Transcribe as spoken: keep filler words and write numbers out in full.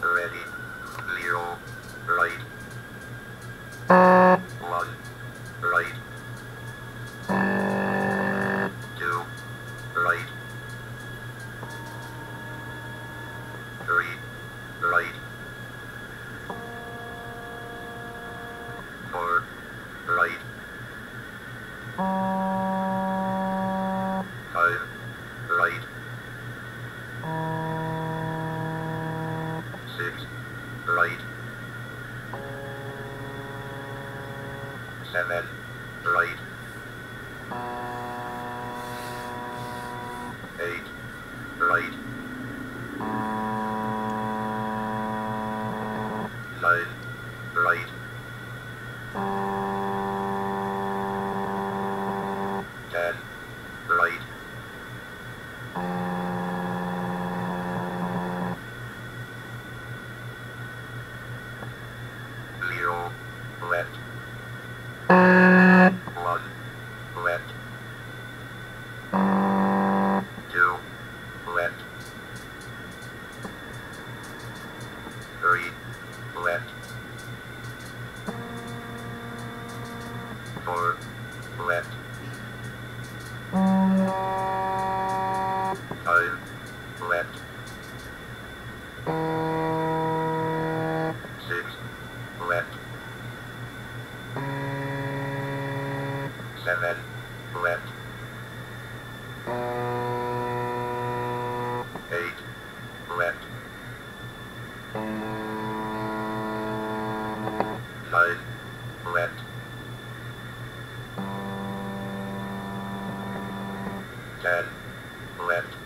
ready, zero, right, one, right, two, right, three, right, four, right, five, right, six, right, seven, right, eight, right, nine, right, ten, right, zero, left, one, left, two, left, three, left, four, left, five, left, six, left, seven, left, eight, left, nine, left, ten, left,